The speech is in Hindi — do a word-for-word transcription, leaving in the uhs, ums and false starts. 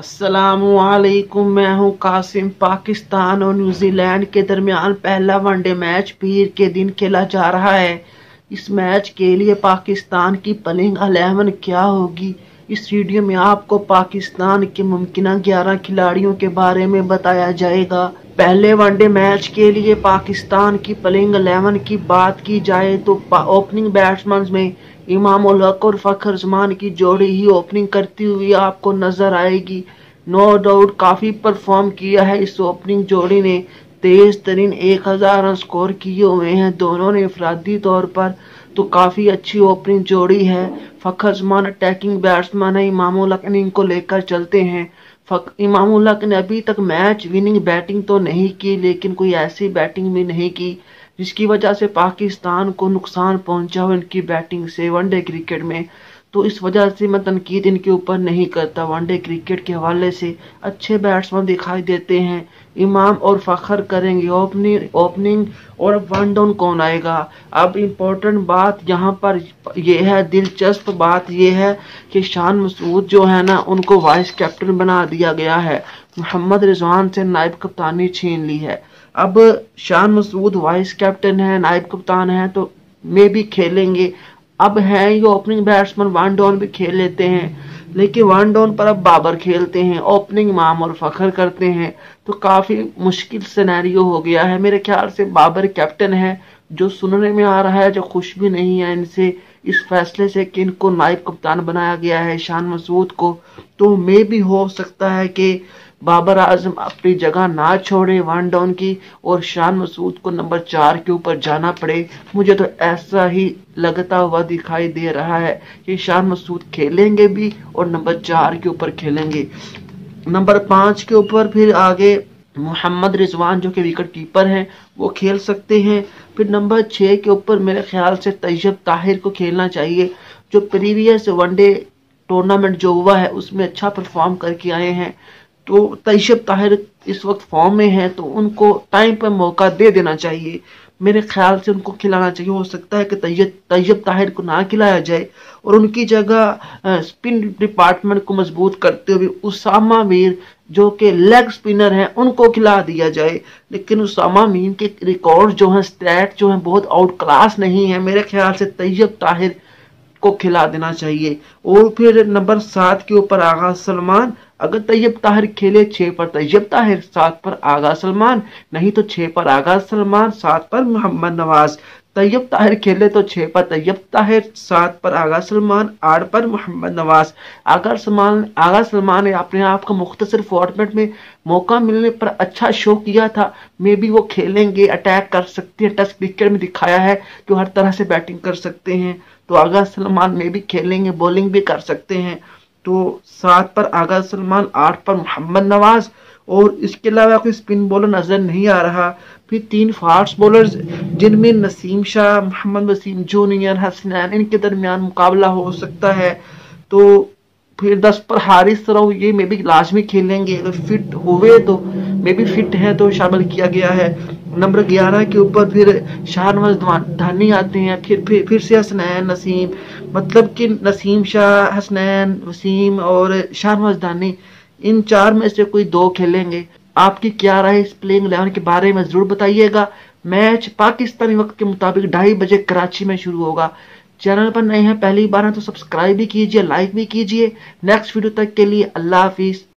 अस्सलामुअलैकुम। मैं हूं कासिम। पाकिस्तान और न्यूजीलैंड के दरमियान पहला वनडे मैच पीर के दिन खेला जा रहा है। इस मैच के लिए पाकिस्तान की प्लेइंग इलेवन क्या होगी, इस वीडियो में आपको पाकिस्तान के मुमकिन ग्यारह खिलाड़ियों के बारे में बताया जाएगा। पहले वनडे मैच के लिए पाकिस्तान की प्लेइंग इलेवन की बात की जाए तो ओपनिंग बैट्समैन में इमाम उल हक और फखर जमान की जोड़ी ही ओपनिंग करती हुई आपको नजर आएगी। नो डाउट काफी परफॉर्म किया है इस ओपनिंग जोड़ी ने। तेज तरीन एक हजार रन स्कोर किए हुए हैं दोनों ने इफरादी तौर पर, तो काफी अच्छी ओपनिंग जोड़ी है। फखर जमान अटैकिंग बैट्समैन है, इमाम उल हक इनको लेकर चलते हैं। इमाम उल हक ने अभी तक मैच विनिंग बैटिंग तो नहीं की, लेकिन कोई ऐसी बैटिंग भी नहीं की जिसकी वजह से पाकिस्तान को नुकसान पहुंचा हो इनकी बैटिंग से वनडे क्रिकेट में। तो इस वजह से मैं तनकीद इनके ऊपर नहीं करता। वनडे क्रिकेट के हवाले से अच्छे बैट्समैन दिखाई देते हैं। इमाम और फखर करेंगे ओपनिंग ओपनिंग और वन डाउन कौन आएगा। अब इम्पोर्टेंट बात यहाँ पर यह है, दिलचस्प बात यह है कि शान मसूद जो है ना, उनको वाइस कैप्टन बना दिया गया है। मोहम्मद रिजवान से नायब कप्तानी छीन ली है। अब शान मसूद वाइस कैप्टन है, नायब कप्तान है, तो मे भी खेलेंगे। अब है ये ओपनिंग बैट्समैन वन डाउन भी खेल लेते हैं, लेकिन वन डाउन पर अब बाबर खेलते हैं, ओपनिंग इमाम और फखर करते हैं, तो काफी मुश्किल सिनेरियो हो गया है। मेरे ख्याल से बाबर कैप्टन है। जो सुनने में आ रहा है, जो खुश भी नहीं है इनसे इस फैसले से कि इनको नायब कप्तान बनाया गया है शान मसूद को, तो मे भी हो सकता है कि बाबर आजम अपनी जगह ना छोड़े वन डाउन की और शान मसूद को नंबर चार के ऊपर जाना पड़े। मुझे तो ऐसा ही लगता हुआ दिखाई दे रहा है कि शान मसूद खेलेंगे भी और नंबर चार के ऊपर खेलेंगे। नंबर पांच के ऊपर फिर आगे मोहम्मद रिजवान जो कि विकेट कीपर हैं वो खेल सकते हैं। फिर नंबर छह के ऊपर मेरे ख्याल से तैयब ताहिर को खेलना चाहिए, जो प्रीवियस वनडे टूर्नामेंट जो हुआ है उसमें अच्छा परफॉर्म करके आए हैं। तो तैयब ताहिर इस वक्त फॉर्म में है, तो उनको टाइम पर मौका दे देना चाहिए। मेरे ख्याल से उनको खिलाना चाहिए। हो सकता है कि तैयब तैयब ताहिर को ना खिलाया जाए और उनकी जगह स्पिन डिपार्टमेंट को मजबूत करते हुए उसामा मीर जो कि लेग स्पिनर हैं उनको खिला दिया जाए। लेकिन उसामा मीर के रिकॉर्ड जो हैं, स्टैट जो हैं, बहुत आउट क्लास नहीं है। मेरे ख्याल से तैयब ताहिर को खिला देना चाहिए। और फिर नंबर सात के ऊपर आगा सलमान। अगर तैयब ताहिर खेले छह पर तैयब ताहिर, सात पर आगा सलमान, नहीं तो छह पर आगा सलमान, सात पर मोहम्मद नवाज। तैयब ताहिर खेले तो छह पर तैयब ताहिर, सात पर आगा सलमान, आठ पर मोहम्मद नवाज। आगा सलमान आगा सलमान ने अपने आप को मुख्तसर फॉर्मेट में मौका मिलने पर अच्छा शो किया था। मे भी वो खेलेंगे, अटैक कर सकते हैं। टेस्ट क्रिकेट में दिखाया है कि हर तरह से बैटिंग कर सकते हैं, तो आगा सलमान में भी खेलेंगे, बॉलिंग भी कर सकते हैं। तो सात पर आगा सलमान, आठ पर मोहम्मद नवाज, और इसके अलावा कोई स्पिन बॉलर नजर नहीं आ रहा। फिर तीन फास्ट बॉलर्स जिनमें नसीम शाह, मोहम्मद वसीम जूनियर, हसनैन, इनके दरमियान मुकाबला हो सकता है। तो फिर दस पर हारिस रऊफ, ये मे भी लाजमी खेलेंगे। अगर फिट हुए तो मे भी फिट है तो शामिल किया गया है। नंबर ग्यारह के ऊपर फिर शाहनवाज धानी आते हैं। फिर फिर फिर से हसनैन, नसीम, मतलब कि नसीम शाह, हसनैन, वसीम और शाहनवाज धानी, इन चार में से कोई दो खेलेंगे। आपकी क्या राय इस प्लेइंग इलेवन के बारे में जरूर बताइएगा। मैच पाकिस्तानी वक्त के मुताबिक ढाई बजे कराची में शुरू होगा। चैनल पर नए हैं, पहली बार है तो सब्सक्राइब भी कीजिए, लाइक भी कीजिए। नेक्स्ट वीडियो तक के लिए अल्लाह हाफिज।